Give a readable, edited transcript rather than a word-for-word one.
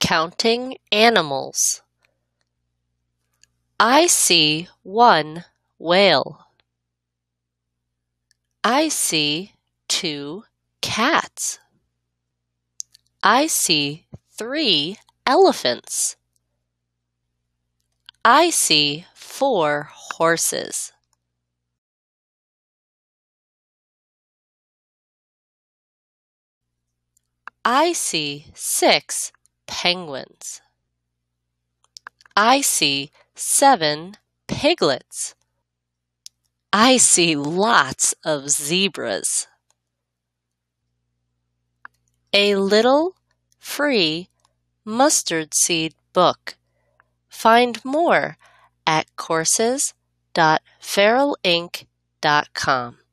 Counting animals. I see 1 whale. I see 2 cats. I see 3 elephants. I see 4 horses. I see 6 penguins. I see 7 piglets. I see lots of zebras. A little free mustard seed book. Find more at courses.farrellinc.com.